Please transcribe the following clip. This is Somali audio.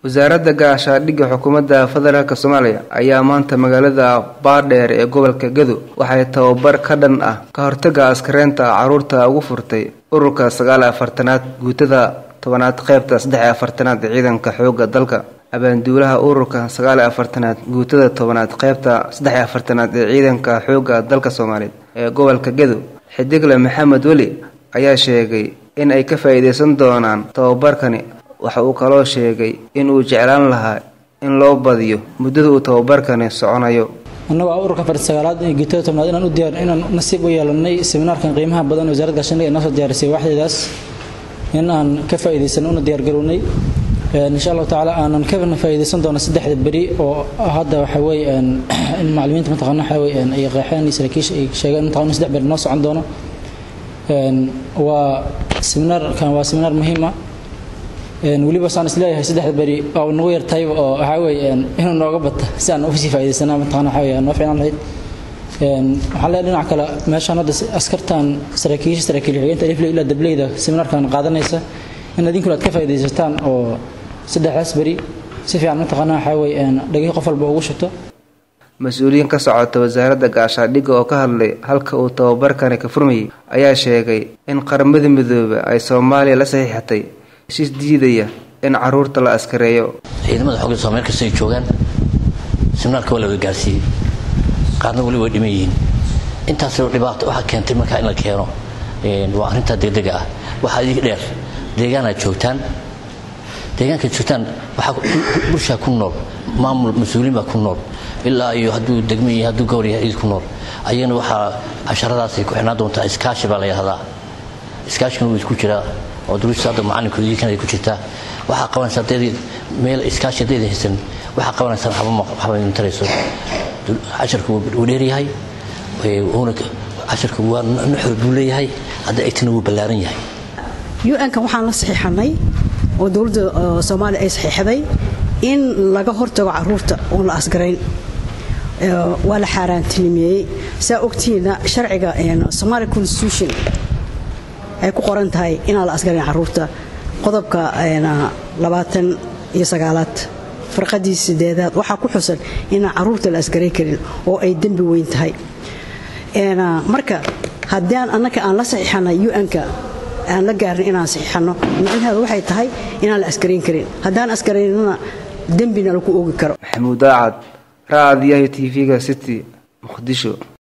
wasaaradda gaashaandhigga xukuumadda federaalka Soomaaliya ayaa maanta magaalada Baardheer ee gobolka Gedo waxay tababar ka dhan ah ka hortagga askareenta caruurta ugu furtay ururka 49aad guutada 10aad qaybta 43aad ee ciidanka xoogga dalka abaanduulaha ururka 49aad guutada 10aad qaybta 43aad ee ciidanka xoogga dalka Soomaaliya ee gobolka Gedo Xidigle Maxamed Wali ayaa sheegay in ay ka faa'iideysan doonaan tababarkani waxa uu kaloo sheegay in uu jeclaan lahaa in loo badiyo muddada uu tababarkani soconayo annagu ururka 49aad ee guutada 10aad inaan nasiib u yeelanay seminaarkan qiimaha badan wasaaradda gaashaandhigga inoo soo diyaarisay waxdeedaas in aan ka faa'iideysan una diyaar garownay insha Allah taala aanan ka faa'iideysan doono 3 bari oo hadda waxa weeye in macallimiinta mataqaana waxa weeye ay qeexeen saraakiisha ay sheegeen mataqaana 3 bari noo socon doono waa seminar muhiim ah waliba saan isleeyahay 3 bari oo nagu yartay oo waxa weeye inuu nooga bato si aan u sii faa'iideysana mataqaana waxa weeye noo fiican lahayd waxa la dhinac kale meeshaan hadda askartan saraakiisha xigeenta ila dableyda seminarkan qaadanaysa in adinku aad ka faa'iideysataan oo 3 bari si fiican mataqaana waxa weeye dhagay qof walba ugu shubto mas'uuliyiin ka socota wasaaradda gaashaandhigga oo ka hadlay halka uu tababarkani ka furmayay ayaa sheegay in qaramada midoobay ay Soomaaliya la saxiixatay heshiis diidaya in caruurta la askareeyo ciidamada xoogga Soomaaliya kasoo joogaan seminaarka wala gaarsiiyay qaadna wali way dhimayeen intaas oo dhibaato waxa keentay marka in la keeno waa arinta degdeg ah waxa idin dheer deegaanka joogtaan waxa bulshada ku nool maamul mas'uuliin baa ku nool ilaa iyo hadduu degmay hadduu gowriyahay ku nool ayana waxa casharadaas ay ku xirnaa doontaa iskaashi baa la yiraahdaa iskaashiguna wuu isku jiraa oo duruusta macalinku idinkan ay ku jirtaa waxa qabanaysa meel iskaashideeda haysan waxa qabanaysa waxba intarayso casharku uu dheeryahay casharku waa nuxur buu leeyahay hadda aytana wuu ballaaran yahay UN-ka waxaan la saxiixanay oo dawladda Soomaaliya ay saxiixday in laga hortago caruurta oo la asgareyn wala xaaraantinimay saa ogtiina sharciga Somali Constitution ay ku qoran tahay in la asgareyn caruurta qodobka 29aad farqadiisa 8aad waxa ku xusan in caruurta la asgareyn karin oo ay dambi weyn tahay marka haddii annaka aan la saxiixanay UN-ka aan la gaarin inaan saxiixano macnaheedu waxay tahay inaan la askareyn karin haddaan askareynana dambina lagu oogi karo Maxamuud Daacad raadiyaha TV-ga City Muqdisho.